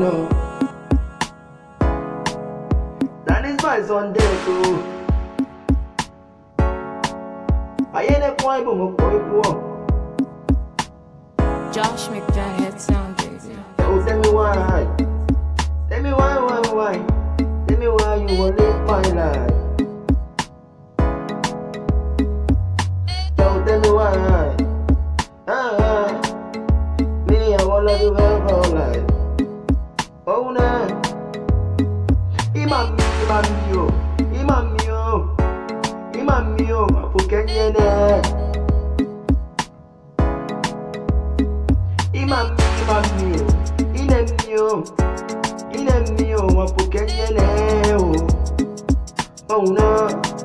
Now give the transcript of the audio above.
no. That is my Sunday too. I ain't a point, but my boy. Josh McJohn head sound baby. Oh, tell me why. Tell me why. Tell me why you wanna live my life. Tell me why. Me, I wanna do her life. Oh, no. Imami, Apukenyene. Imami, Inemio, Apukenyene. Oh, no.